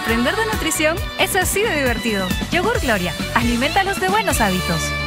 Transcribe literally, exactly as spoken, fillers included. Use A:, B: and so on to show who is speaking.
A: Aprender de nutrición es así de divertido. Yogur Gloria, alimentalos de buenos hábitos.